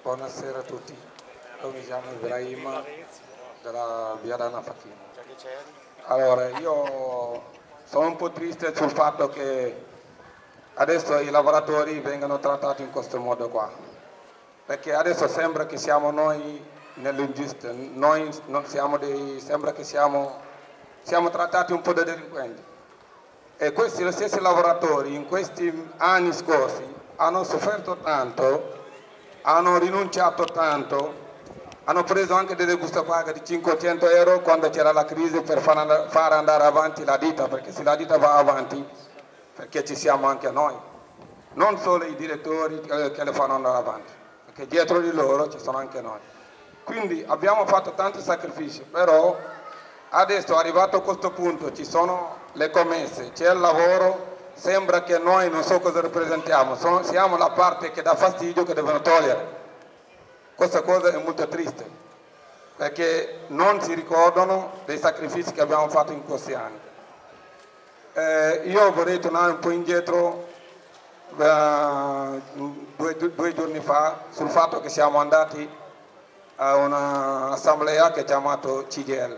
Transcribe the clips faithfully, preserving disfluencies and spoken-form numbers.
Buonasera a tutti, io mi chiamo Ibrahim della via Dana Fatima. Allora, io sono un po' triste sul fatto che adesso i lavoratori vengano trattati in questo modo qua, perché adesso sembra che siamo noi nell'ingiustizia, noi non siamo dei, sembra che siamo, siamo trattati un po' da delinquenti. E questi gli stessi lavoratori in questi anni scorsi hanno sofferto tanto, hanno rinunciato tanto, hanno preso anche delle buste paga di cinquecento euro quando c'era la crisi per far, far andare avanti la ditta, perché se la ditta va avanti, perché ci siamo anche noi, non solo i direttori che le fanno andare avanti, perché dietro di loro ci sono anche noi. Quindi abbiamo fatto tanti sacrifici, però adesso arrivato a questo punto ci sono le commesse, c'è il lavoro, sembra che noi non so cosa rappresentiamo, sono, siamo la parte che dà fastidio, che devono togliere. Questa cosa è molto triste, perché non si ricordano dei sacrifici che abbiamo fatto in questi anni. Eh, io vorrei tornare un po' indietro, eh, due, due, due giorni fa, sul fatto che siamo andati a un'assemblea che è chiamato C D L.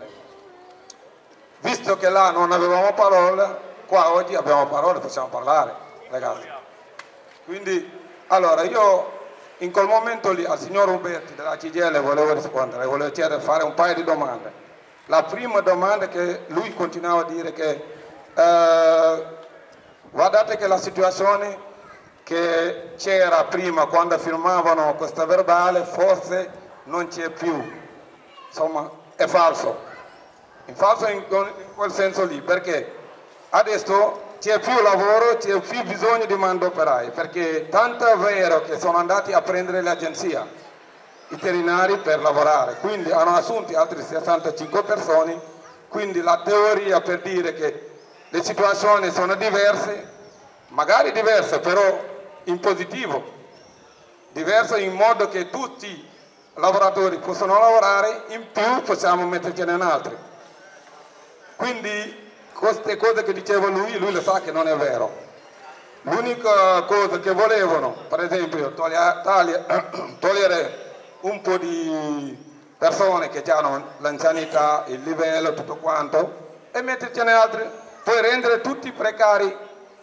Visto che là non avevamo parole, qua oggi abbiamo parole, possiamo parlare, ragazzi. Quindi, allora, io in quel momento lì al signor Umberti della C D L volevo rispondere, volevo chiedere, fare un paio di domande. La prima domanda che lui continuava a dire che eh, guardate che la situazione che c'era prima quando firmavano questa verbale forse non c'è più, insomma è falso. In falso in quel senso lì, perché adesso c'è più lavoro, c'è più bisogno di manodopera, perché tanto è vero che sono andati a prendere l'agenzia, i veterinari per lavorare, quindi hanno assunto altre sessantacinque persone, quindi la teoria per dire che le situazioni sono diverse, magari diverse però in positivo, diverse in modo che tutti i lavoratori possono lavorare, in più possiamo mettercene in altri. Quindi queste cose che diceva lui, lui lo sa che non è vero. L'unica cosa che volevano, per esempio, togliere, togliere un po' di persone che hanno l'anzianità, il livello, tutto quanto, e mettercene altri, poi rendere tutti precari.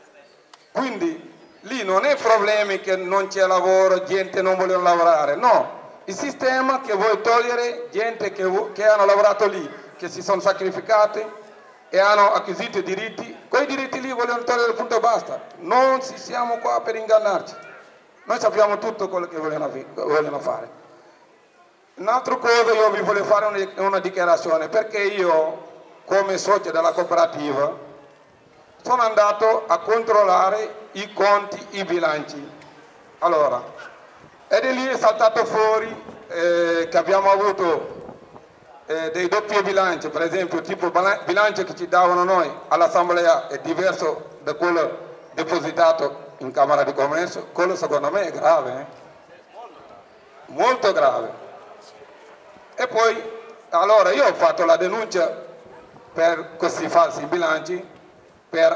Quindi lì non è problema che non c'è lavoro, gente non vuole lavorare, no. Il sistema che vuole togliere gente che, che hanno lavorato lì, che si sono sacrificati e hanno acquisito i diritti, quei diritti lì vogliono togliere, punto e basta. Non ci siamo qua per ingannarci, noi sappiamo tutto quello che vogliono, vogliono fare. Un'altra cosa, io vi voglio fare una, una dichiarazione, perché io come socio della cooperativa sono andato a controllare i conti, i bilanci. Allora, ed è lì è saltato fuori eh, che abbiamo avuto Eh, dei doppi bilanci, per esempio tipo bilancio che ci davano noi all'assemblea è diverso da quello depositato in Camera di Commercio, quello secondo me è grave, eh? Molto grave. E poi, allora io ho fatto la denuncia per questi falsi bilanci, per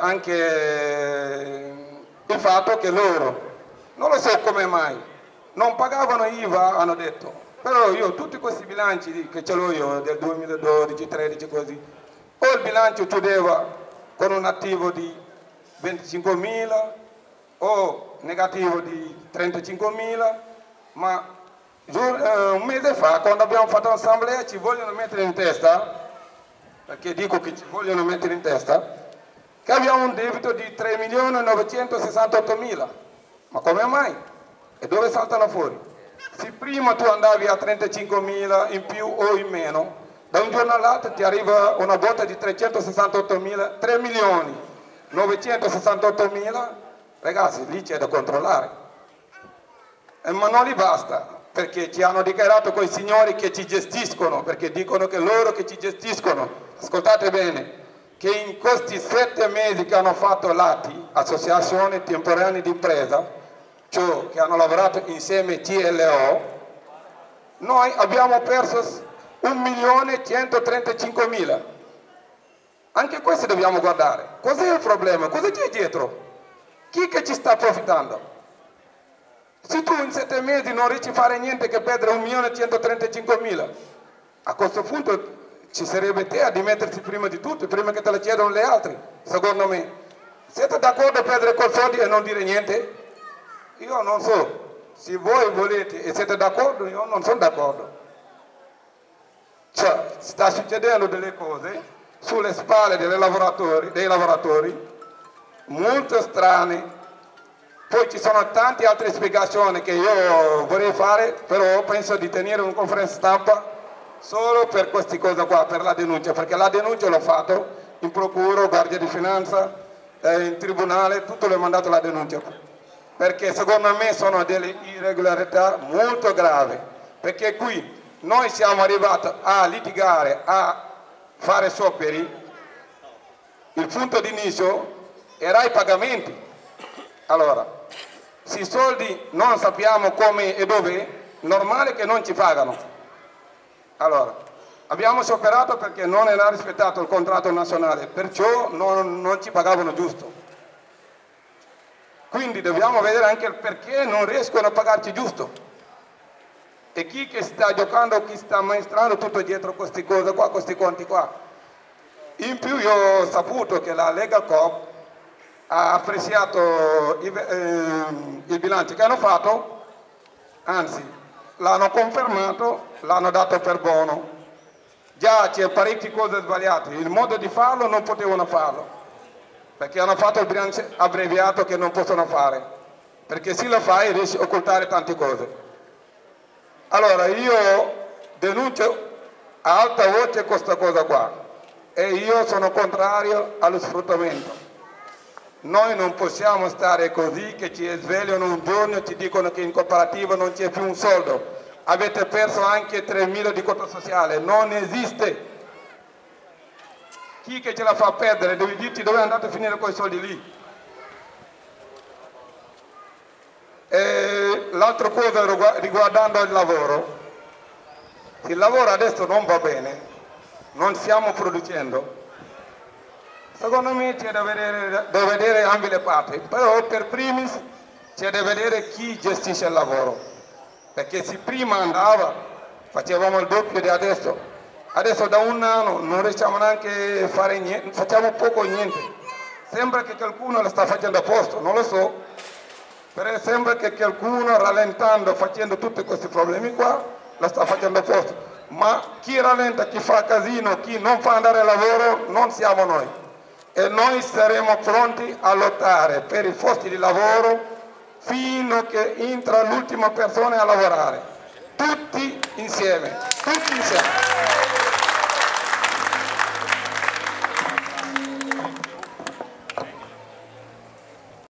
anche il fatto che loro, non lo so come mai, non pagavano I V A, hanno detto. Però io tutti questi bilanci che ce l'ho io del duemiladodici, tredici così, o il bilancio chiudeva con un attivo di venticinquemila o negativo di trentacinquemila, ma eh, un mese fa quando abbiamo fatto l'assemblea ci vogliono mettere in testa, perché dico che ci vogliono mettere in testa, che abbiamo un debito di tre milioni novecentosessantottomila. Ma come mai? E dove saltano fuori? Se prima tu andavi a trentacinquemila in più o in meno, da un giorno all'altro ti arriva una botta di trecentosessantottomila, tre milioni novecentosessantottomila, ragazzi, lì c'è da controllare. Eh, ma non li basta, perché ci hanno dichiarato quei signori che ci gestiscono, perché dicono che loro che ci gestiscono, ascoltate bene, che in questi sette mesi che hanno fatto l'A T I, Associazione Temporanea di Impresa, cioè che hanno lavorato insieme C L O, noi abbiamo perso un milione centotrentacinquemila. Anche questo dobbiamo guardare. Cos'è il problema? Cosa c'è dietro? Chi che ci sta approfittando? Se tu in sette mesi non riesci a fare niente che perdere un milione e centotrentacinquemila, a questo punto ci sarebbe te a dimettersi prima di tutto, prima che te la chiedono le altre, secondo me. Siete d'accordo a perdere col soldi e non dire niente? Io non so, se voi volete e siete d'accordo, io non sono d'accordo. Cioè, sta succedendo delle cose sulle spalle dei lavoratori, dei lavoratori molto strane. Poi ci sono tante altre spiegazioni che io vorrei fare, però penso di tenere una conferenza stampa solo per queste cose qua, per la denuncia, perché la denuncia l'ho fatto in procura, guardia di finanza, eh, in tribunale, tutto l'ho mandato la denuncia, perché secondo me sono delle irregolarità molto gravi, perché qui noi siamo arrivati a litigare, a fare scioperi, il punto di inizio era i pagamenti. Allora, se i soldi non sappiamo come e dove, normale che non ci pagano. Allora, abbiamo scioperato perché non era rispettato il contratto nazionale, perciò non, non ci pagavano giusto. Quindi dobbiamo vedere anche il perché non riescono a pagarci giusto. E chi che sta giocando, chi sta amministrando tutto dietro queste cose qua, questi conti qua. In più io ho saputo che la Lega Coop ha apprezzato il, eh, il bilancio che hanno fatto, anzi l'hanno confermato, l'hanno dato per buono. Già c'è parecchie cose sbagliate, il modo di farlo non potevano farlo, perché hanno fatto il bilancio abbreviato che non possono fare, perché se lo fai riesci a occultare tante cose. Allora io denuncio a alta voce questa cosa qua e io sono contrario allo sfruttamento. Noi non possiamo stare così che ci svegliano un giorno e ci dicono che in cooperativa non c'è più un soldo. Avete perso anche tremila di quota sociale, non esiste. Chi che ce la fa perdere deve dirci dove è andato a finire quei soldi lì. L'altra cosa riguardando il lavoro, il lavoro adesso non va bene, non stiamo producendo. Secondo me c'è da vedere, da vedere ambe le parti, però per primis c'è da vedere chi gestisce il lavoro, perché se prima andava facevamo il doppio di adesso, adesso da un anno non riusciamo neanche a fare niente, facciamo poco o niente, sembra che qualcuno lo sta facendo a posto, non lo so, però sembra che qualcuno rallentando, facendo tutti questi problemi qua, lo sta facendo a posto, ma chi rallenta, chi fa casino, chi non fa andare al lavoro non siamo noi. E noi saremo pronti a lottare per i posti di lavoro fino a che entra l'ultima persona a lavorare, tutti insieme, tutti insieme.